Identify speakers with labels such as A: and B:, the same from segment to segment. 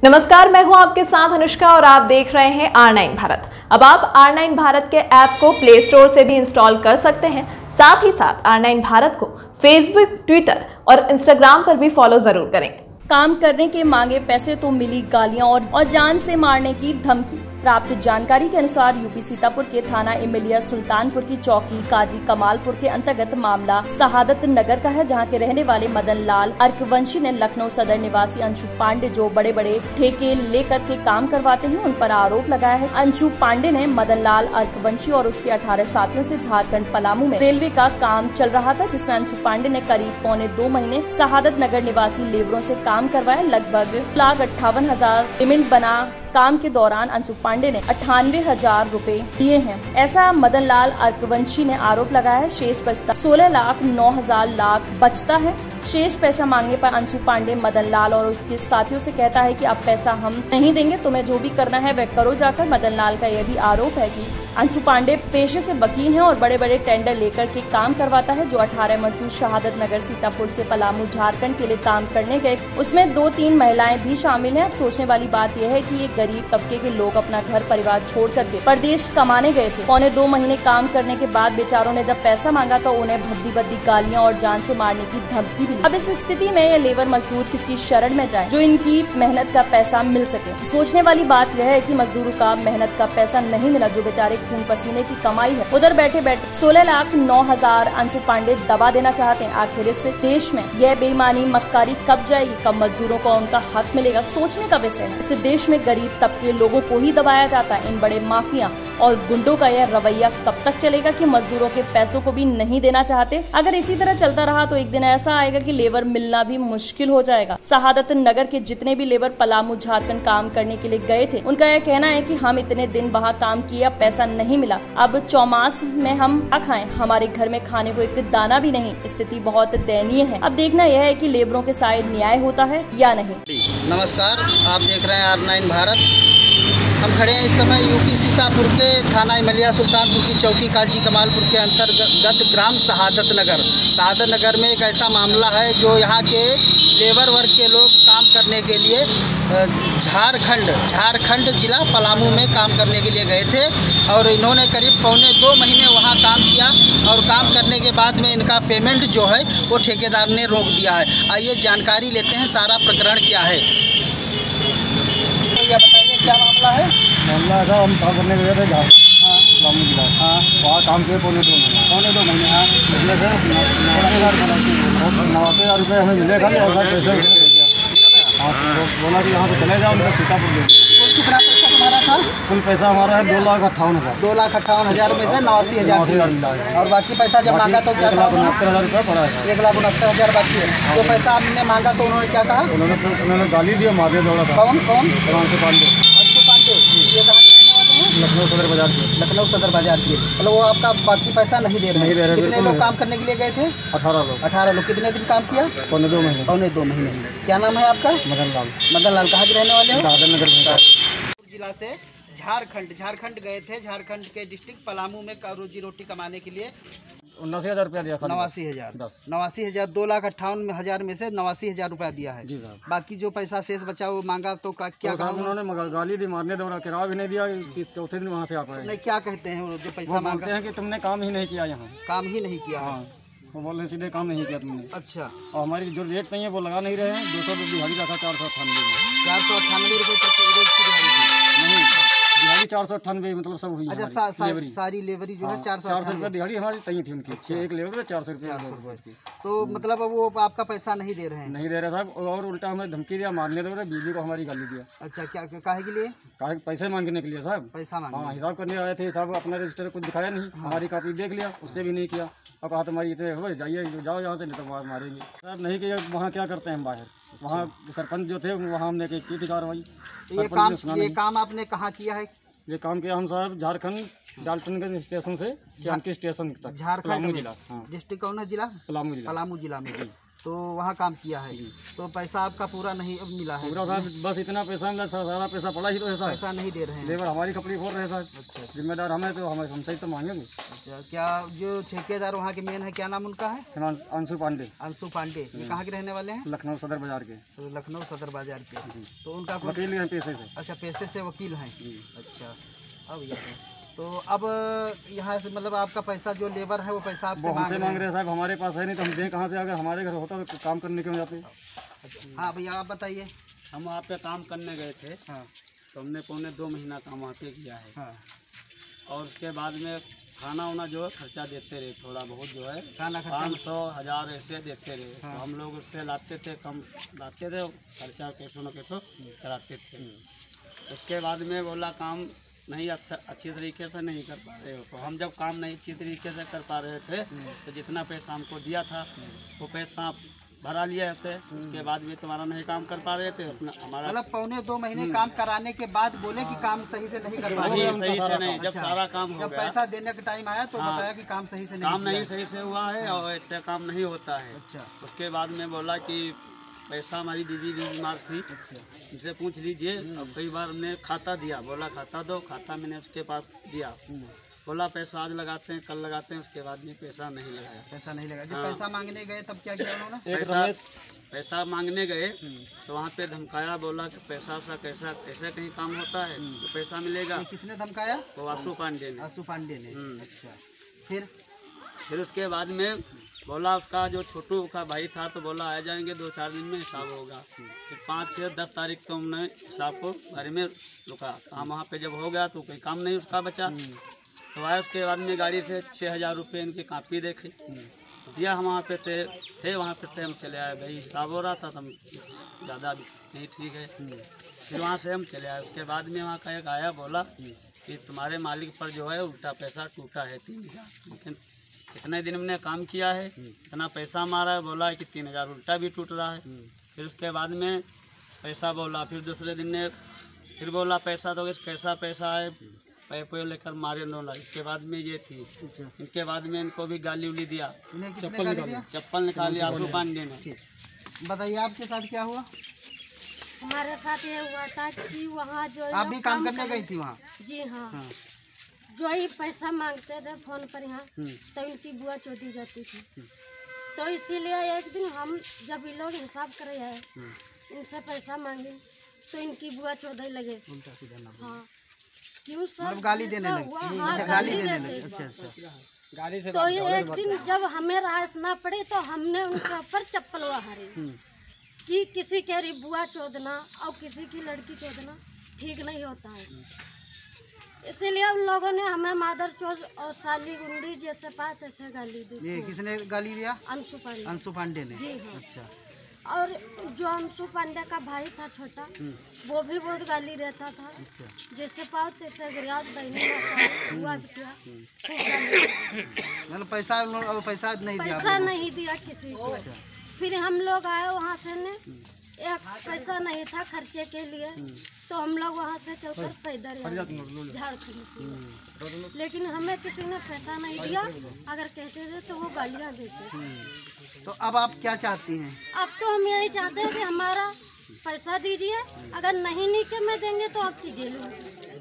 A: नमस्कार, मैं हूं आपके साथ अनुष्का और आप देख रहे हैं R9 भारत। अब आप R9 भारत के ऐप को प्ले स्टोर से भी इंस्टॉल कर सकते हैं। साथ ही साथ R9 भारत को फेसबुक, ट्विटर और इंस्टाग्राम पर भी फॉलो जरूर करें।
B: काम करने के मांगे पैसे तो मिली गालियां और जान से मारने की धमकी। प्राप्त जानकारी के अनुसार यूपी सीतापुर के थाना इमिलिया सुल्तानपुर की चौकी काजी कमालपुर के अंतर्गत मामला शहादत नगर का है, जहां के रहने वाले मदन लाल अर्कवंशी ने लखनऊ सदर निवासी अंशु पांडे, जो बड़े बड़े ठेके लेकर के काम करवाते हैं, उन पर आरोप लगाया है। अंशु पांडे ने मदन लाल अर्कवंशी और उसके 18 साथियों से झारखंड पलामू में रेलवे का काम चल रहा था, जिसमें अंशु पांडे ने करीब पौने 2 महीने शहादत नगर निवासी लेबरों से काम करवाया। लगभग 1,58,000 पेमेंट बना। काम के दौरान अंशु पांडे ने 98,000 रूपए दिए हैं, ऐसा मदन लाल अर्कवंशी ने आरोप लगाया है। शेष बचता 16,09,000 बचता है। शेष पैसा मांगने पर अंशु पांडे मदन लाल और उसके साथियों से कहता है कि अब पैसा हम नहीं देंगे, तुम्हें जो भी करना है वह करो जाकर। मदन लाल का यह भी आरोप है कि अंशु पांडे पेशे से वकील हैं और बड़े बड़े टेंडर लेकर के काम करवाता है। जो 18 मजदूर शहादत नगर सीतापुर से पलामू झारखंड के लिए काम करने गए, उसमें 2-3 महिलाएं भी शामिल हैं। अब सोचने वाली बात यह है कि ये गरीब तबके के लोग अपना घर परिवार छोड़ करके परदेश कमाने गए थे। पौने 2 महीने काम करने के बाद बेचारों ने जब पैसा मांगा तो उन्हें भद्दी गालियां और जान से मारने की धमकी भी दी। अब इस स्थिति में ये लेबर मजदूर किसकी शरण में जाए जो इनकी मेहनत का पैसा मिल सके। सोचने वाली बात यह है कि मजदूरों का मेहनत का पैसा नहीं मिला, जो बेचारे खून पसीने की कमाई है। उधर बैठे बैठे 16,09,000 अंशु पांडे दबा देना चाहते हैं। आखिर इस देश में यह बेईमानी मक्कारी कब जाएगी, कब मजदूरों को उनका हक मिलेगा, सोचने का विषय है। इस देश में गरीब तबके लोगों को ही दबाया जाता है। इन बड़े माफिया और गुंडों का यह रवैया कब तक चलेगा कि मजदूरों के पैसों को भी नहीं देना चाहते। अगर इसी तरह चलता रहा तो एक दिन ऐसा आएगा कि लेबर मिलना भी मुश्किल हो जाएगा। शहादत नगर के जितने भी लेबर पलामू झारखंड काम करने के लिए गए थे, उनका यह कहना है कि हम इतने दिन वहाँ काम किया, पैसा नहीं मिला। अब चौमास में हम क्या खाएं, हमारे घर में खाने को एक दाना भी नहीं। स्थिति बहुत दयनीय है। अब देखना यह है कि लेबरों के साथ न्याय होता है या नहीं।
C: नमस्कार, आप देख रहे हैं R9 भारत। हम खड़े हैं इस समय यूपी सीतापुर के थाना इमिलिया सुल्तानपुर की चौकी काजी कमालपुर के अंतर्गत ग्राम शहादत नगर में एक ऐसा मामला है जो यहाँ के लेबर वर्ग के लोग काम करने के लिए झारखंड जिला पलामू में काम करने के लिए गए थे और इन्होंने करीब पौने 2 महीने वहाँ काम किया और काम करने के बाद में इनका पेमेंट जो है वो ठेकेदार ने रोक दिया है। आइए जानकारी लेते हैं सारा प्रकरण क्या है। तो बताइए क्या मामला है।
D: मामला ऐसा, हम काम करने गए थे पलामू जिला। वहाँ काम किए पौने 2 महीने। हाँ, मिलने से 89,000 रुपये हमें मिले खाली और सर पैसे हाँ बोला कि यहाँ से चले जाओ, उनका सीतापुर ले।
C: कितना पैसा तुम्हारा था?
D: कुल पैसा हमारा है 2,58,000।
C: 2,58,000 रुपये से 89,000 और बाकी पैसा जब मांगा तो क्या कहा?
D: 1,69,000 रुपये पड़ा है।
C: 1,69,000 बाकी है। जो पैसा आपने मांगा तो उन्होंने क्या कहा?
D: उन्होंने गाली दी, मारे दौड़ा था।
C: कौन?
D: अंशु पांडे।
C: अंशु पांडे ये कहाँ के रहने वाले हैं?
D: लखनऊ सदर बाजार के।
C: लखनऊ सदर बाजार के। मतलब वो आपका बाकी पैसा नहीं दे रहे हैं। कितने लोग काम करने के लिए गए थे?
D: 18 लोग।
C: 18 लोग। कितने दिन काम किया?
D: पौने 2 महीने।
C: पौने 2 महीने। क्या नाम है आपका?
D: मदन
C: लाल। कहाँ के रहने वाले हो?
D: शहादत नगर
C: जिला से झारखंड गए थे। झारखंड के डिस्ट्रिक्ट पलामू में रोजी रोटी कमाने के लिए
D: 79,000 रुपया दिया।
C: 89,000 2,58,000 में से 89,000 रुपया दिया है।
D: जी साहब।
C: बाकी जो पैसा शेष बचा वो मांगा तो क्या कहा?
D: उन्होंने गाली दी, मारने दौड़ा, किराया भी नहीं दिया। चौथे दिन वहाँ से आ पाए।
C: नहीं, क्या कहते हैं वो जो पैसा मांगते
D: हैं कि तुमने काम ही नहीं किया यहाँ।
C: काम ही नहीं किया। हाँ,
D: वो बोल रहे सीधे काम नहीं किया तुमने।
C: अच्छा।
D: और हमारी जो रेट नहीं है वो लगा नहीं रहे हैं। 200 रुपये दिहाड़ी रखा, 498
C: 498 रुपये रोज की दिहाड़ी।
D: नहीं, दिहाड़ी 498 मतलब सब हुई।
C: अच्छा, सारी लेबरी जो है
D: 400 रुपये दिहाड़ी हमारी तय थी उनकी। 6 एक लेबर पे 400 रुपये की।
C: तो मतलब वो आपका पैसा नहीं दे रहे हैं?
D: नहीं दे रहे साहब, और उल्टा हमें धमकी दिया, मारने दे रहे, बीवी को हमारी गाली दिया।
C: अच्छा, क्या काहे के लिए?
D: पैसे मांगने के लिए साहब।
C: पैसा मांगने?
D: हाँ, हिसाब करने आए थे। हिसाब अपना रजिस्टर कुछ दिखाया नहीं। हमारी कॉपी देख लिया, उससे भी नहीं किया और कहा तुम्हारी इतने हो जाइए, जाओ यहाँ से, नहीं तो मारेंगे। साहब नहीं किया। वहाँ क्या करते हैं हम बाहर, वहाँ सरपंच जो थे वहाँ हमने की थी कार्रवाई।
C: ये काम आपने कहाँ किया है?
D: ये काम किया हम साहब झारखंड डाल्टनगंज स्टेशन से जानकी स्टेशन तक,
C: झारखंड
D: जिला।
C: डिस्ट्रिक्ट कौन है? जिला
D: पलामू जिला
C: में। तो वहाँ काम किया है, तो पैसा आपका पूरा नहीं मिला है?
D: पूरा साहब बस इतना पैसा मिला, सारा पैसा पड़ा ही तो है साहब।
C: पैसा नहीं दे रहे हैं,
D: लेबर हमारी कपड़ी खोल रहे हैं साहब।
C: अच्छा,
D: जिम्मेदार हमें तो हमसे ही तो मांगेंगे।
C: अच्छा, क्या जो ठेकेदार वहाँ के मेन है, क्या नाम उनका है?
D: अंशु पांडे।
C: अंशु पांडे, ये कहाँ के रहने वाले हैं?
D: लखनऊ सदर बाजार के।
C: तो लखनऊ सदर बाजार के। तो उनका
D: वकील हैं पेशे से।
C: अच्छा, पेशे से वकील हैं। अच्छा, अब तो अब यहाँ से मतलब आपका पैसा जो लेबर है वो पैसा आपसे
D: हमसे मांग रहे हैं साहब, हमारे पास है नहीं तो हम दें कहाँ से? अगर हमारे घर होता तो काम करने क्यों जाते?
C: हाँ भैया, आप बताइए।
E: हम वहाँ पे काम करने गए थे।
C: हाँ।
E: तो हमने 2.25 महीना काम वहाँ पे किया है।
C: हाँ।
E: और उसके बाद में खाना वाना जो है खर्चा देते रहे, थोड़ा बहुत जो है
C: खाना खर्चा
E: 500 1000 ऐसे देते रहे।
C: हाँ।
E: तो हम लोग उससे लाते थे, कम लाते थे, खर्चा कैसो न कैसो चलाते थे। उसके बाद में बोला काम नहीं अच्छी तरीके से नहीं कर पा रहे हो। तो हम जब काम नहीं अच्छी तरीके से कर पा रहे थे तो जितना पैसा हमको दिया था वो पैसा आप भरा लिया थे। उसके बाद भी तुम्हारा नहीं काम कर पा रहे थे अपना, हमारा
C: मतलब 1.25 महीने काम कराने के बाद बोले कि काम सही से नहीं कर पा रहे।
E: सही से नहीं, जब सारा काम हो
C: जब
E: गया,
C: पैसा देने का टाइम आया तो बताया कि काम सही से नहीं
E: काम नहीं सही से हुआ है और ऐसे काम नहीं होता है।
C: अच्छा।
E: उसके बाद में बोला कि पैसा हमारी दीदी भी बीमार थी, उनसे पूछ लीजिए। और कई बार हमने खाता दिया, बोला खाता दो, खाता मैंने उसके पास दिया, बोला पैसा आज लगाते हैं कल लगाते हैं, उसके बाद में पैसा नहीं लगाया।
C: पैसा नहीं लगा। जब पैसा मांगने गए तब क्या किया उन्होंने?
E: पैसा मांगने गए तो वहाँ पे धमकाया, बोला कि पैसा सा कैसा कैसे कहीं काम होता है तो पैसा मिलेगा।
C: किसने धमकाया?
E: तो आशु पांडे ने।
C: आशु पांडे ने। अच्छा, फिर
E: उसके बाद में बोला उसका जो छोटू का भाई था तो बोला आ जाएंगे 2-4 दिन में हिसाब होगा। फिर 5, 6, 10 तारीख तो हमने हिसाब को घर में रुका। काम वहाँ पे जब हो गया तो कोई काम नहीं उसका बचा। तो आया, उसके बाद में गाड़ी से 6000 रुपये इनकी कापी देखे दिया। हम वहाँ पे थे वहाँ पे थे, हम चले आए। भाई हिसाब हो रहा था तो ज़्यादा नहीं ठीक है। फिर वहाँ से हम चले आए। उसके बाद में वहाँ का एक आया, बोला कि तुम्हारे मालिक पर जो है उल्टा पैसा टूटा है 3000। लेकिन इतने दिन हमने काम किया है, इतना पैसा हमारा है, बोला है कि 3000 उल्टा भी टूट रहा है। फिर उसके बाद में पैसा बोला, फिर दूसरे दिन ने फिर बोला पैसा तो कैसा पैसा है, पैसे लेकर मारे दोनों। इसके बाद में ये थी, इनके बाद में इनको भी गाली उली दिया, चप्पल निकाली आशु पांडे ने।
C: बताइए आपके साथ क्या हुआ?
F: हमारे साथ ये हुआ था कि वहाँ जो
C: आप भी काम करने गई थी वहाँ?
F: जी हाँ। जो ही पैसा मांगते थे फोन पर यहाँ तो इनकी बुआ चोदी जाती थी। तो इसीलिए एक दिन हम जब ये लोग हिसाब करे हैं इनसे पैसा मांगे तो इनकी बुआ चौधरी लगे। हाँ, क्यों सर
C: गाली देने लगे?
F: हाँ, गाली देने लगे।
C: अच्छा,
E: गाड़ी से
F: तो ये एक दिन जब हमें रास ना पड़े तो हमने उनके ऊपर चप्पल वहारे कि किसी के बुआ चोदना और किसी की लड़की चोदना ठीक नहीं होता है। इसीलिए उन लोगों ने हमें मादर चोद और साली गुंडी जैसे पाए तैसे गाली दी।
C: ये किसने गाली दिया?
F: अंशु पांडे।
C: अंशु पांडे ने?
F: जी हाँ।
C: अच्छा।
F: और जो अंशु पांडे का भाई था छोटा, वो भी बहुत गाली देता था।
C: अच्छा।
F: जैसे पाओ तैसे गिरियाज बहनी हुआ किया।
C: मतलब पैसा नहीं दिया?
F: पैसा नहीं दिया किसी को। फिर हम लोग आए वहाँ से ने एक पैसा नहीं था खर्चे के लिए तो हम लोग वहाँ से चलकर पैदल झारखंड से। लेकिन हमें किसी ने पैसा नहीं दिया, अगर कहते थे तो वो गालियाँ देते।
C: तो अब आप क्या चाहती हैं?
F: अब तो हम यही चाहते हैं कि हमारा पैसा दीजिए, अगर नहीं नीचे में देंगे तो आपकी जेल में।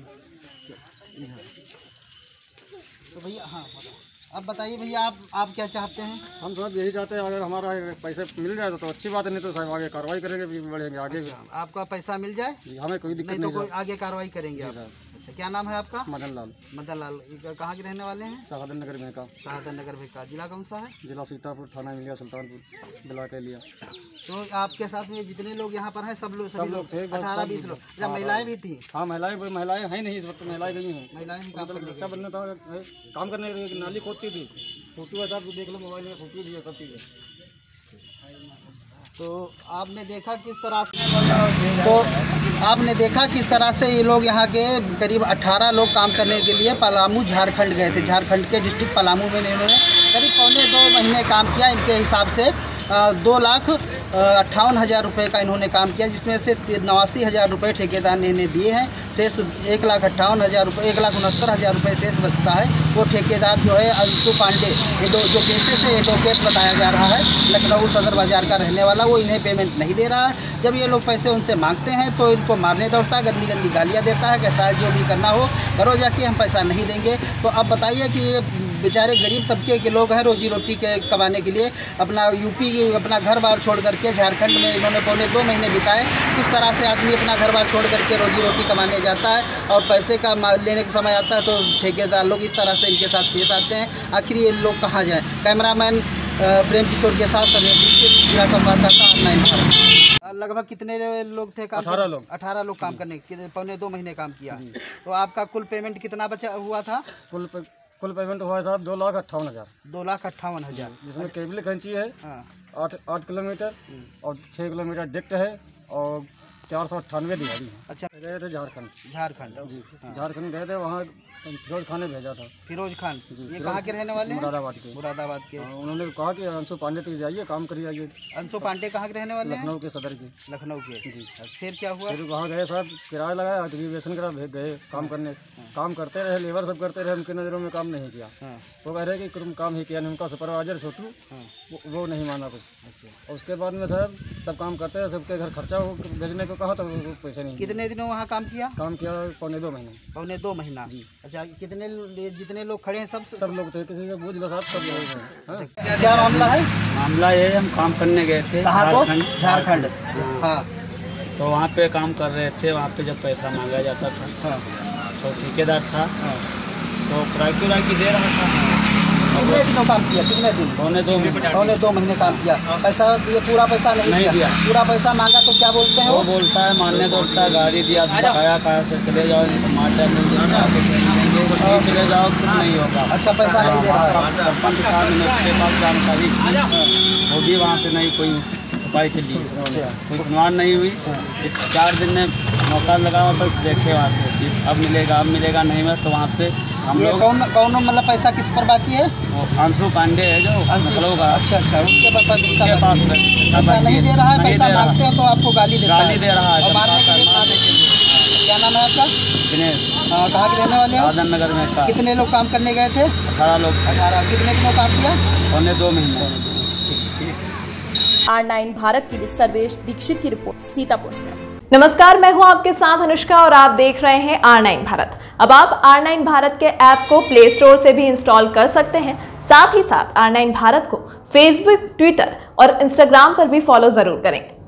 C: तो भैया हाँ, अब बताइए भैया आप क्या चाहते हैं?
D: हम सब यही चाहते हैं अगर हमारा पैसे मिल जाए तो अच्छी बात है, नहीं तो साहब आगे कार्रवाई करेंगे, भी बढ़ेंगे आगे।
C: आपका पैसा मिल जाए
D: हमें कोई दिक्कत नहीं,
C: तो कोई आगे कार्रवाई करेंगे आप? अच्छा, क्या नाम है आपका?
D: मदन लाल।
C: मदन लाल, कहाँ के रहने वाले हैं?
D: शहादत नगर भेका।
C: शहादत नगर भेका। जिला कौन सा है?
D: जिला सीतापुर, थाना मिलिया सुल्तानपुर जिला के लिया।
C: तो आपके साथ में जितने लोग यहाँ पर हैं सब लोग थे? 18-20 लोग। अच्छा, महिलाएं भी थी?
D: हाँ, महिलाएं हैं नहीं इस वक्त, महिलाएं गई हैं।
C: महिलाएं भी
D: अच्छा बनना था, काम करने के लिए नाली खोदती थी, फोटो है साहब देख लो मोबाइल में, फोटो दी है सब चीज़ें।
C: तो आपने देखा किस तरह से ये लोग यहाँ के करीब 18 लोग काम करने के लिए पलामू झारखंड गए थे। झारखंड के डिस्ट्रिक्ट पलामू में इन्होंने करीब 1.25 महीने काम किया। इनके हिसाब से 2 लाख 58,000 रुपये का इन्होंने काम किया, जिसमें से 89,000 रुपये ठेकेदार ने इन्हें दिए हैं। शेष 1,58,000 रुपये 1,69,000 रुपये शेष बचता है। वो ठेकेदार जो है अंशु पांडे, जो पेशे से एडवोकेट बताया जा रहा है, लखनऊ सदर बाजार का रहने वाला, वो इन्हें पेमेंट नहीं दे रहा है। जब ये लोग पैसे उनसे मांगते हैं तो इनको मारने दौड़ता है, गंदी गंदी गालियाँ देता है, कहता है जो भी करना हो करो जाके, हम पैसा नहीं देंगे। तो अब बताइए कि ये बेचारे गरीब तबके के लोग हैं, रोजी रोटी के कमाने के लिए अपना यूपी अपना घर बार छोड़ करके झारखंड में इन्होंने पौने 2 महीने बिताए। किस तरह से आदमी अपना घर बार छोड़ करके रोजी रोटी कमाने जाता है और पैसे का लेने का समय आता है तो ठेकेदार लोग इस तरह से इनके साथ पेश आते हैं। आखिर ये लोग कहाँ जाएँ? कैमरामैन प्रेम किशोर के साथ जिला संवाददाता ऑनलाइन भारत। लगभग कितने लोग थे काम? 18 लोग काम करने, पौने 2 महीने काम किया। तो आपका कुल पेमेंट कितना बचा हुआ था?
D: कुल पेमेंट हुआ है साहब 2,58,000।
C: 2,58,000,
D: जिसमें केबल खींची है 8 किलोमीटर और 6 किलोमीटर डिक्ट है और 498 दिहाड़ी है। अच्छा, गए थे झारखंड जी, झारखंड गए थे, वहाँ फिरोज खान ने भेजा था। फिरोज खान जी, ये कहाँ के रहने वाले हैं? मुरादाबाद के। उन्होंने कहा कि अंशु पांडे तक जाइए, काम करिए आइए। अंशु पांडे कहाँ के रहने वाले हैं? लखनऊ के सदर के। लखनऊ के जी। फिर क्या हुआ? फिर वहाँ गए साहब, किराया लगाया, रिजर्वेशन करा, गए काम करने। काम करते रहे, लेबर सब करते रहे, उनकी नज़रों में काम नहीं किया। वो कह रहे कि तुम काम ही किया नहीं। उनका सुपरवाइजर छोटू वो नहीं माना कुछ। उसके बाद में साहब सब काम करते हैं, सबके घर खर्चा भेजने को कहा तो वो पैसे नहीं। कितने दिनों वहाँ काम किया? पौने 2 महीने। पौने 2 महीना जी। अच्छा, जितने लोग खड़े हैं सब लोग थे, किसी को पूछ लो साहब, सब लोग हैं। क्या मामला है?
E: मामला ये, हम काम करने गए थे
C: झारखंड। हाँ,
E: तो वहाँ पे काम कर रहे थे। वहाँ पे जब पैसा मांगा जाता था तो ठेकेदार था तो किराया दे रहा था।
C: कितने दिनों काम किया? कितने दिन?
E: पौने
C: 2 महीने काम किया। पैसा ये पूरा पैसा नहीं दिया? पूरा पैसा मांगा तो क्या बोलते हैं? वो
E: बोलता है मारने दौड़ता है, गाड़ी दिया, कहा से चले जाओ, मार चले जाओ, कुछ नहीं होगा। अच्छा, पैसा नहीं दे रहा है। सरपंच साहब ने उसके पास जानकारी वो भी, वहाँ से नहीं कोई उपाय चली, कोई सुनवाई नहीं हुई। इस 4 दिन में मौका लगा तो देखे वहाँ से अब मिलेगा नहीं मिला। तो वहाँ पे हम लोग
C: कौन मतलब पैसा किस पर बाकी है?
E: वो अंशु पांडे है जो लखनऊ का।
C: अच्छा, उसके पास पैसा नहीं दे रहा है। पैसा मांगते हैं तो आपको गाली दे रहा है। मारने के लिए। क्या नाम है आपका?
E: दिनेश।
C: कहाँ के रहने वाले हैं?
E: आदम नगर में।
C: कितने लोग काम करने गए थे?
E: 18 लोग।
C: 18। कितने दिनों काम किया?
E: पौने 2 महीने।
B: R9 भारत के लिए सर्वेश दीक्षित की रिपोर्ट, सीतापुर से।
A: नमस्कार, मैं हूं आपके साथ अनुष्का और आप देख रहे हैं R9 भारत। अब आप R9 भारत के ऐप को प्ले स्टोर से भी इंस्टॉल कर सकते हैं। साथ ही साथ R9 भारत को फेसबुक, ट्विटर और इंस्टाग्राम पर भी फॉलो जरूर करें।